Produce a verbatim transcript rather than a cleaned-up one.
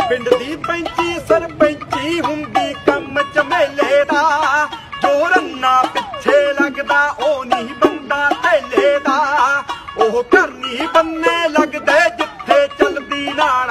पिंड दी पैंची सरपंची हुंदी कम झमेले दा, जो रन्ना पिछे लगदा ओ नहीं बंदा थैले दा, ओह घर नहीं बनने लगदे जिथे चलदी नाल